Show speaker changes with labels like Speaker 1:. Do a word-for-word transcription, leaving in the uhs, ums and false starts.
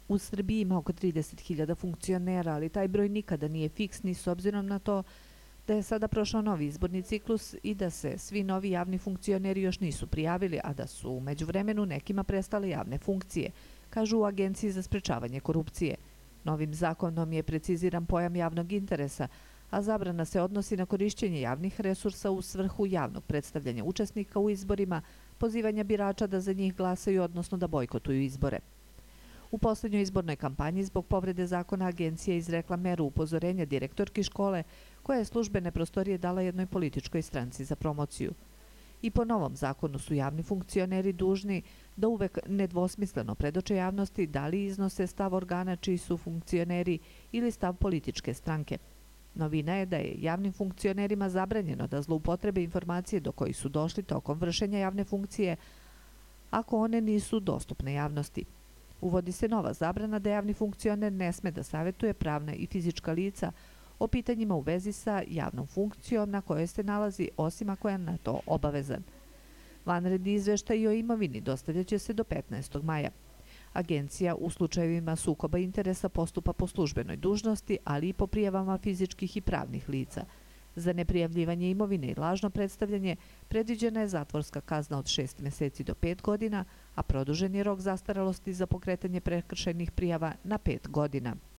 Speaker 1: U Srbiji ima oko trideset hiljada funkcionera, ali taj broj nikada nije fiksni s obzirom na to da je sada prošao novi izborni ciklus i da se svi novi javni funkcioneri još nisu prijavili, a da su u međuvremenu nekima prestale javne funkcije, kažu u Agenciji za sprečavanje korupcije. Novim zakonom je preciziran pojam javnog interesa, a zabrana se odnosi na korišćenje javnih resursa u svrhu javnog predstavljanja učesnika u izborima, pozivanja birača da za njih glasaju, odnosno da bojkotuju izbore. U poslednjoj izbornoj kampanji zbog povrede zakona agencija izrekla meru upozorenja direktorki škole koja je službene prostorije dala jednoj političkoj stranci za promociju. I po novom zakonu su javni funkcioneri dužni da uvek nedvosmisleno predoče javnosti da li iznose stav organa čiji su funkcioneri ili stav političke stranke. Novina je da je javnim funkcionerima zabranjeno da zloupotrebe informacije do kojih su došli tokom vršenja javne funkcije ako one nisu dostupne javnosti. Uvodi se nova zabrana da javni funkcioner ne sme da savetuje pravna i fizička lica o pitanjima u vezi sa javnom funkcijom na kojoj se nalazi, osim ako je na to obavezan. Vanredni izveštaj o imovini dostavljaće se do petnaestog maja. Agencija u slučajevima sukoba interesa postupa po službenoj dužnosti, ali i po prijavama fizičkih i pravnih lica. Za neprijavljivanje imovine i lažno predstavljanje predviđena je zatvorska kazna od šest meseci do pet godina, a produžen je rok zastarelosti za pokretanje prekršajnih prijava na pet godina.